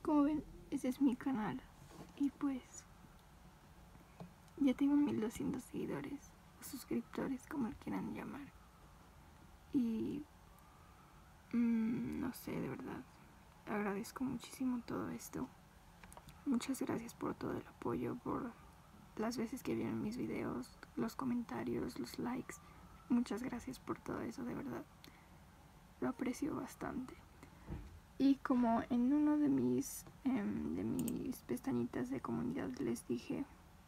Como ven, ese es mi canal. Y pues ya tengo 1200 seguidores o suscriptores, como lo quieran llamar. Y no sé, de verdad, agradezco muchísimo todo esto. Muchas gracias por todo el apoyo, por las veces que vieron mis videos, los comentarios, los likes. Muchas gracias por todo eso, de verdad. Lo aprecio bastante. Y como en uno de mis pestañitas de comunidad les dije,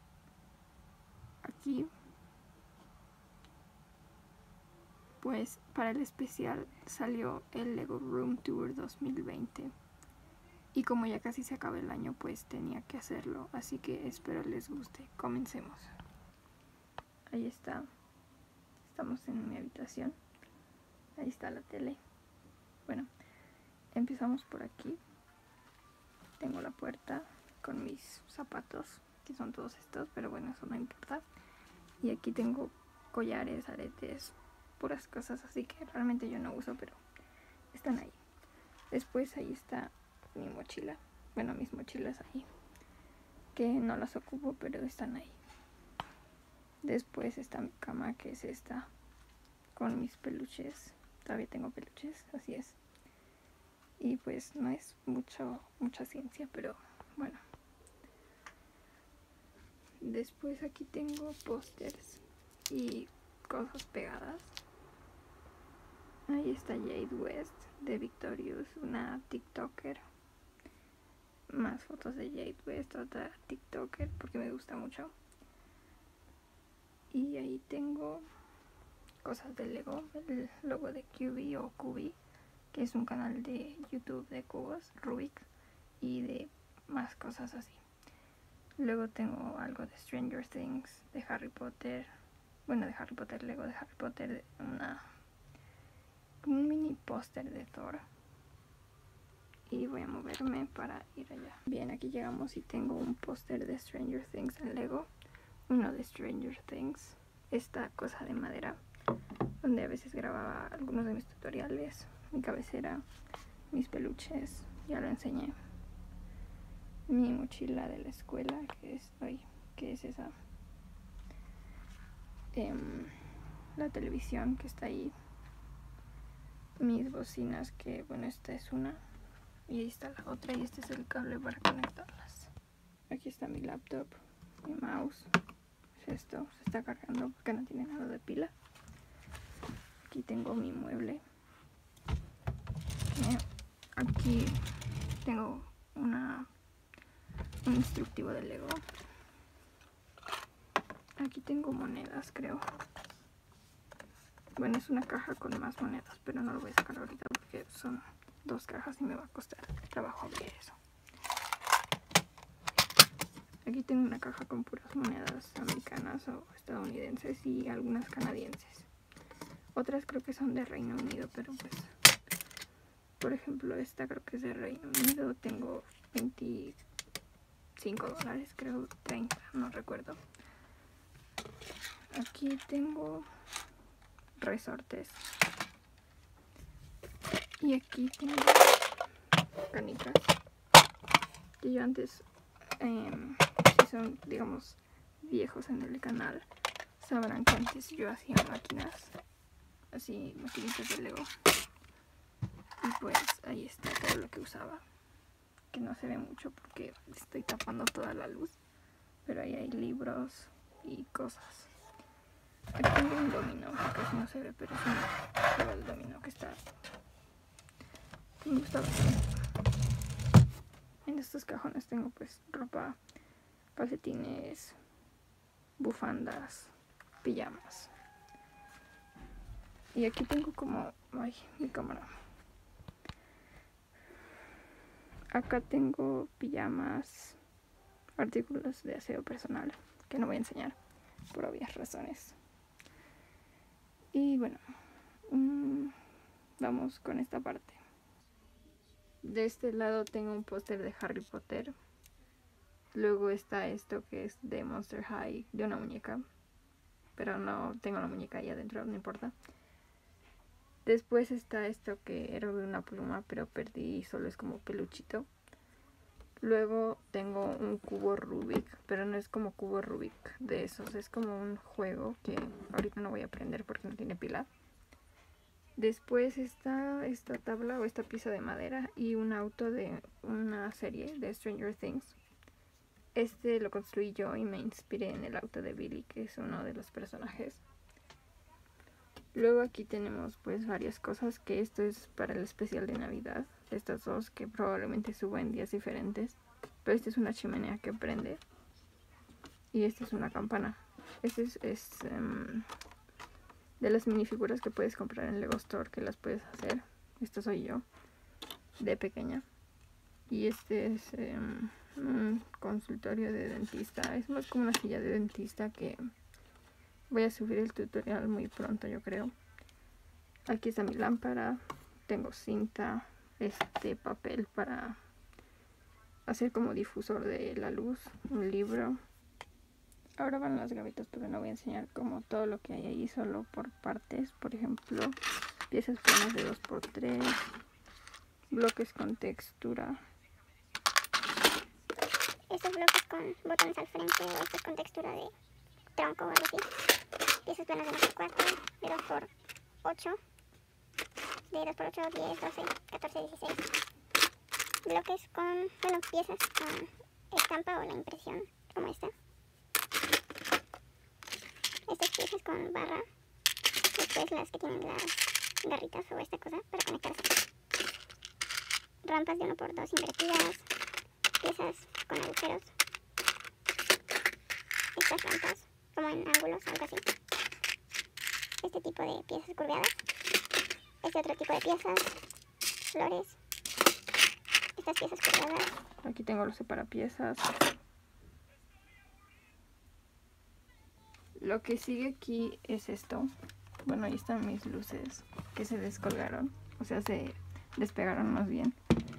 aquí, pues para el especial salió el Lego Room Tour 2020. Y como ya casi se acaba el año, pues tenía que hacerlo. Así que espero les guste. Comencemos. Ahí está. Estamos en mi habitación. Ahí está la tele. Bueno, empezamos por aquí. Tengo la puerta con mis zapatos, que son todos estos, pero bueno, eso no importa. Y aquí tengo collares, aretes, puras cosas así que realmente yo no uso, pero están ahí. Después ahí está mi mochila. Bueno, mis mochilas ahí, que no las ocupo, pero están ahí. Después está mi cama, que es esta, con mis peluches. Todavía tengo peluches, así es. Y pues no es mucha ciencia, pero bueno. Después aquí tengo pósters y cosas pegadas. Ahí está Jade West de Victorious, una TikToker. Más fotos de Jade West, otra TikToker, porque me gusta mucho. Y ahí tengo cosas de Lego, el logo de QB o QB, que es un canal de YouTube de cubos, Rubik, y de más cosas así. Luego tengo algo de Stranger Things, de Harry Potter, bueno, de Harry Potter, Lego de Harry Potter, un mini póster de Thor. Y voy a moverme para ir allá. Bien, aquí llegamos y tengo un póster de Stranger Things en Lego, uno de Stranger Things, esta cosa de madera, donde a veces grababa algunos de mis tutoriales, mi cabecera, mis peluches, ya lo enseñé. Mi mochila de la escuela, que es esa. La televisión que está ahí. Mis bocinas, que bueno, esta es una. Y ahí está la otra, y este es el cable para conectarlas. Aquí está mi laptop, mi mouse. Es esto, se está cargando porque no tiene nada de pila. Aquí tengo mi mueble. Aquí tengo un instructivo de Lego. Aquí tengo monedas, creo. Bueno, es una caja con más monedas, pero no lo voy a sacar ahorita porque son 2 cajas y me va a costar trabajo abrir eso. Aquí tengo una caja con puras monedas americanas o estadounidenses y algunas canadienses. Otras creo que son de Reino Unido, pero pues, por ejemplo, esta creo que es de Reino Unido. Tengo $25, creo, 30, no recuerdo. Aquí tengo resortes. Y aquí tengo canicas. Que yo antes, si son, digamos, viejos en el canal, sabrán que antes yo hacía máquinas, así, maquinitas de Lego. Y pues ahí está todo lo que usaba, que no se ve mucho porque estoy tapando toda la luz, pero ahí hay libros y cosas. Aquí tengo un dominó, que casi no se ve, pero es un juego de dominó que está, me gusta bastante. En estos cajones tengo pues ropa, calcetines, bufandas, pijamas. Y aquí tengo como, ay, mi cámara. Acá tengo pijamas, artículos de aseo personal, que no voy a enseñar por obvias razones. Y bueno, vamos con esta parte. De este lado tengo un póster de Harry Potter. Luego está esto que es de Monster High, de una muñeca. Pero no tengo la muñeca ahí adentro, no importa. Después está esto que era de una pluma, pero perdí y solo es como peluchito. Luego tengo un cubo Rubik, pero no es como cubo Rubik de esos, es como un juego que ahorita no voy a aprender porque no tiene pila. Después está esta tabla o esta pieza de madera y un auto de una serie de Stranger Things. Este lo construí yo y me inspiré en el auto de Billy, que es uno de los personajes. Luego aquí tenemos pues varias cosas, que esto es para el especial de Navidad. Estas dos que probablemente subo en días diferentes. Pero esta es una chimenea que prende. Y esta es una campana. Este es de las minifiguras que puedes comprar en Lego Store, que las puedes hacer. Esta soy yo, de pequeña. Y este es un consultorio de dentista. Es más como una silla de dentista que voy a subir el tutorial muy pronto, yo creo. Aquí está mi lámpara. Tengo cinta, papel para hacer como difusor de la luz, un libro. Ahora van las gavetas, pero no voy a enseñar como todo lo que hay ahí, solo por partes. Por ejemplo, piezas planas de 2×3, bloques con textura. Estos bloques con botones al frente o estos con textura de tronco o algo así. Piezas planas de 1×4, de 2×8, de 2×8, 10, 12, 14, 16. Bloques con, piezas con estampa o la impresión, como esta. Estas piezas con barra. Después las que tienen las garritas o esta cosa para conectarse. Rampas de 1×2 invertidas. Piezas con agujeros. Estas rampas como en ángulos, algo así. Este tipo de piezas curveadas. Este otro tipo de piezas. Flores. Estas piezas curvadas. Aquí tengo los separapiezas. Lo que sigue aquí es esto. Bueno, ahí están mis luces que se descolgaron. O sea, se despegaron más bien.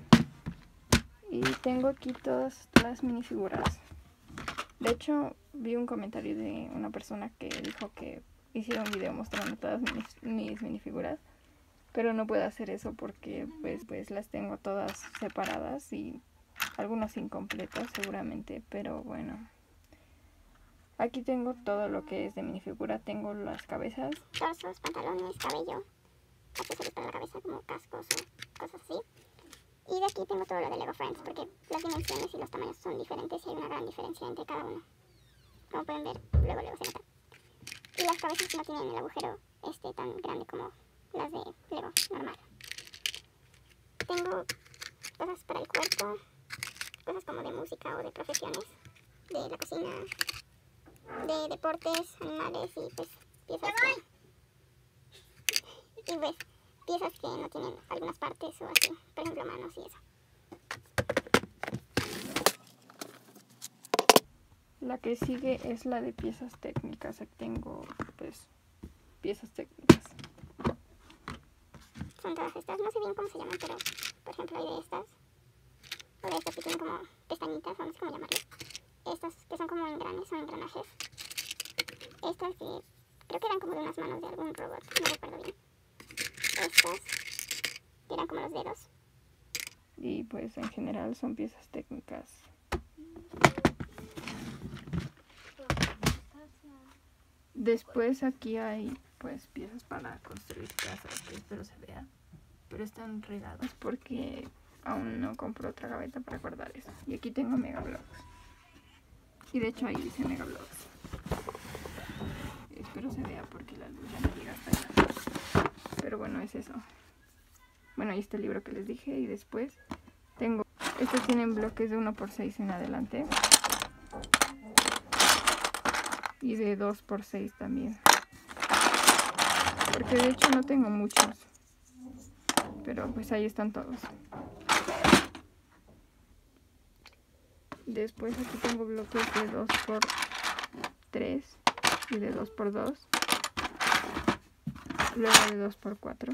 Y tengo aquí todas las minifiguras. De hecho, vi un comentario de una persona que dijo que hiciera un video mostrando todas mis minifiguras. Pero no puedo hacer eso porque pues las tengo todas separadas y algunas incompletas seguramente. Pero bueno. Aquí tengo todo lo que es de minifigura. Tengo las cabezas, torsos, pantalones, cabello, accesorios para la cabeza como cascos o cosas así. Y de aquí tengo todo lo de Lego Friends porque las dimensiones y los tamaños son diferentes y hay una gran diferencia entre cada uno. Como pueden ver, luego se nota. Y las cabezas no tienen el agujero tan grande como las de Lego normal. Tengo cosas para el cuerpo, cosas como de música o de profesiones, de la cocina, de deportes, animales y pues piezas piezas que no tienen algunas partes o así, por ejemplo manos y eso. La que sigue es la de piezas técnicas. Aquí tengo pues piezas técnicas. Son todas estas, no sé bien cómo se llaman, pero por ejemplo hay de estas, o de estas que tienen como pestañitas, o no sé cómo llamarlas. Estas que son como engranes o engranajes. Estas que creo que eran como de unas manos de algún robot, no recuerdo bien. Estas que eran como los dedos. Y pues en general son piezas técnicas. Después aquí hay pues piezas para construir casas, que espero se vea. Pero están regadas porque aún no compro otra gaveta para guardar eso. Y aquí tengo Megablocks. Y de hecho ahí dice Megablocks. Espero se vea porque la luz ya no llega hasta allá. Pero bueno, es eso. Bueno, ahí está el libro que les dije. Y después tengo... Estos tienen bloques de 1×6 en adelante. Y de 2×6 también. Porque de hecho no tengo muchos. Pero pues ahí están todos. Después aquí tengo bloques de 2×3 y de 2×2. Luego de 2×4.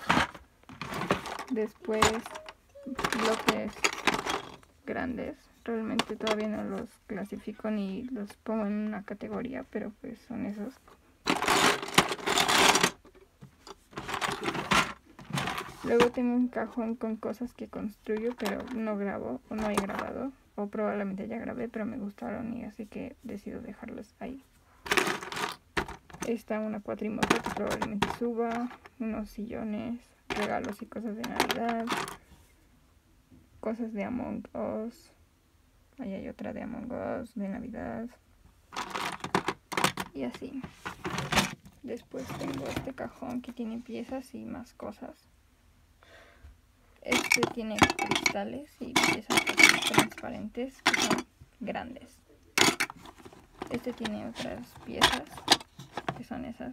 Después bloques grandes. Realmente todavía no los clasifico ni los pongo en una categoría, pero pues son esos. Luego tengo un cajón con cosas que construyo, pero no grabo o no he grabado. O probablemente ya grabé, pero me gustaron y así que decido dejarlos ahí. Está una cuatrimoto que probablemente suba, unos sillones, regalos y cosas de Navidad, cosas de Among Us. Ahí hay otra de Among Us, de Navidad. Y así. Después tengo este cajón que tiene piezas y más cosas. Este tiene cristales y piezas transparentes que son grandes. Este tiene otras piezas que son esas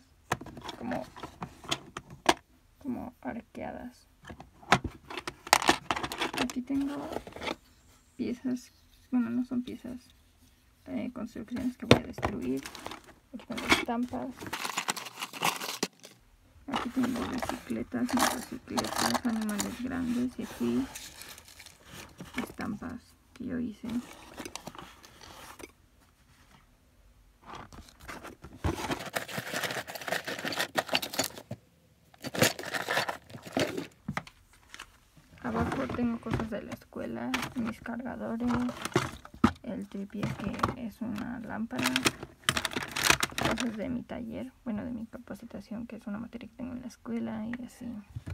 como arqueadas. Aquí tengo piezas, bueno, no son piezas, construcciones que voy a destruir. Aquí tengo estampas. Aquí tengo bicicletas, motocicletas, animales grandes y aquí estampas que yo hice. Abajo tengo cosas de la escuela, mis cargadores, el tripié que es una lámpara, cosas de mi taller, bueno, de mi capacitación, que es una materia que tengo en la escuela y así.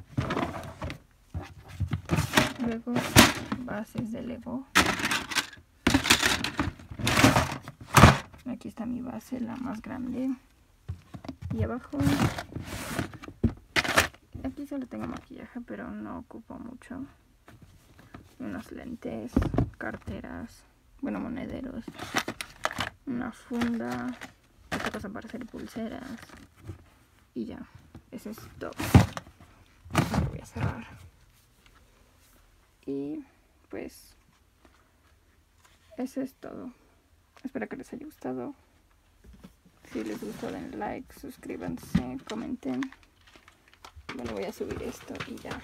Luego bases de Lego. Aquí está mi base, la más grande. Y abajo, aquí solo tengo maquillaje, pero no ocupo mucho. Unos lentes, carteras, bueno, monederos, una funda, esta cosa para hacer pulseras. Y ya, eso es todo. Lo voy a cerrar. Y pues eso es todo. Espero que les haya gustado. Si les gustó, den like, suscríbanse, comenten. Bueno, voy a subir esto y ya.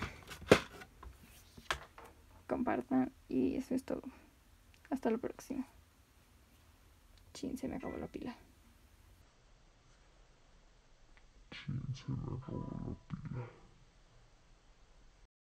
Compartan y eso es todo. Hasta la próxima. Chin, se me acabó la pila. Se me acabó la